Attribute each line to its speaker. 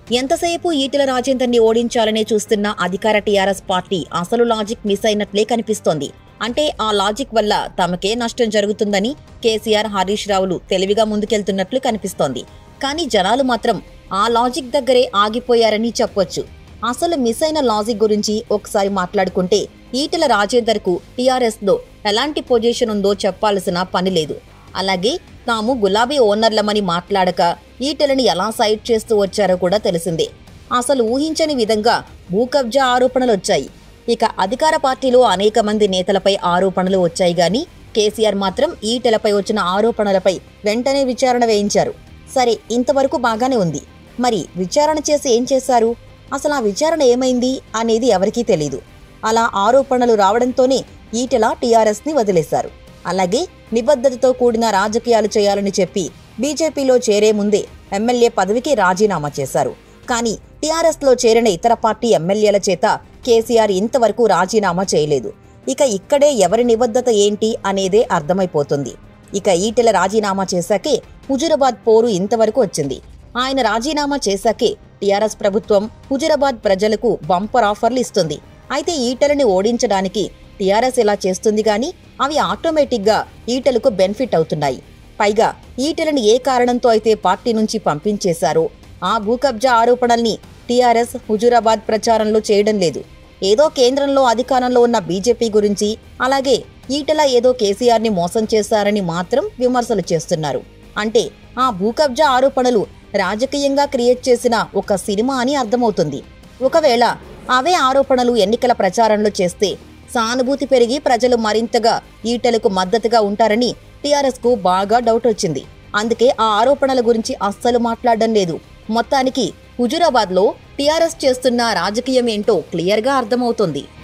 Speaker 1: ఎంతసేపు ఈటెల రాజేందర్ని ఓడించాలనే చూస్తున్న అధికార టీఆర్ఎస్ పార్టీ అసలు లాజిక్ మిస్ అయినట్లే కనిపిస్తోంది. అంటే ఆ లాజిక్ వల్ల తమకే నష్టం జరుగుతుందని కేసీఆర్, హరీష్ రావులు తెలివిగా ముందుకెళ్తున్నట్లు కనిపిస్తోంది. కానీ జనాలు మాత్రం ఆ లాజిక్ దగ్గరే ఆగిపోయారని చెప్పొచ్చు. అసలు మిస్ అయిన లాజిక్ గురించి ఒకసారి మాట్లాడుకుంటే ఈటెల రాజేందర్కు టీఆర్ఎస్లో ఎలాంటి పొజిషన్ ఉందో చెప్పాల్సిన పని లేదు. అలాగే తాము గులాబీ ఓనర్లమని మాట్లాడక ఈటెలని ఎలా సైడ్ చేస్తూ వచ్చారో కూడా తెలిసిందే. అసలు ఊహించని విధంగా భూకబ్జా ఆరోపణలొచ్చాయి. ఇక అధికార పార్టీలో అనేక మంది నేతలపై ఆరోపణలు వచ్చాయి గాని కేసీఆర్ మాత్రం ఈటెలపై వచ్చిన ఆరోపణలపై వెంటనే విచారణ వేయించారు. సరే, ఇంతవరకు బాగానే ఉంది. మరి విచారణ చేసి ఏం చేశారు? అసలు ఆ విచారణ ఏమైంది అనేది ఎవరికీ తెలీదు. అలా ఆరోపణలు రావడంతోనే ఈటెల టీఆర్ఎస్ని వదిలేశారు. అలాగే నిబద్ధతతో కూడిన రాజకీయాలు చేయాలని చెప్పి బీజేపీలో చేరే ముందే ఎమ్మెల్యే పదవికి రాజీనామా చేశారు. కానీ టీఆర్ఎస్లో చేరిన ఇతర పార్టీ ఎమ్మెల్యేల చేత కేసీఆర్ ఇంతవరకు రాజీనామా చేయలేదు. ఇక ఇక్కడే ఎవరి నిబద్ధత ఏంటి అనేదే అర్థమైపోతుంది. ఇక ఈటెల రాజీనామా చేశాకే హుజురాబాద్ పోరు ఇంతవరకు వచ్చింది. ఆయన రాజీనామా చేశాకే టీఆర్ఎస్ ప్రభుత్వం హుజురాబాద్ ప్రజలకు బంపర్ ఆఫర్లు ఇస్తుంది. అయితే ఈటెలని ఓడించడానికి టీఆర్ఎస్ ఇలా చేస్తుంది గాని అవి ఆటోమేటిక్గా ఈటెలకు బెనిఫిట్ అవుతున్నాయి. పైగా ఈటెలని ఏ కారణంతో అయితే పార్టీ నుంచి పంపించేశారో ఆ భూకబ్జా ఆరోపణల్ని టీఆర్ఎస్ హుజురాబాద్ ప్రచారంలో చేయడం లేదు. ఏదో కేంద్రంలో అధికారంలో ఉన్న బీజేపీ గురించి, అలాగే ఈటెల ఏదో కేసీఆర్ని మోసం చేశారని మాత్రం విమర్శలు చేస్తున్నారు. అంటే ఆ భూకబ్జా ఆరోపణలు రాజకీయంగా క్రియేట్ చేసిన ఒక సినిమా అని అర్థమవుతుంది. ఒకవేళ అవే ఆరోపణలు ఎన్నికల ప్రచారంలో చేస్తే సానుభూతి పెరిగి ప్రజలు మరింతగా ఈటెలకు మద్దతుగా ఉంటారని టీఆర్ఎస్కు బాగా డౌట్ వచ్చింది. అందుకే ఆ ఆరోపణల గురించి అస్సలు మాట్లాడడం లేదు. మొత్తానికి హుజురాబాద్లో టీఆర్ఎస్ చేస్తున్న రాజకీయం ఏంటో క్లియర్గా అర్థమవుతోంది.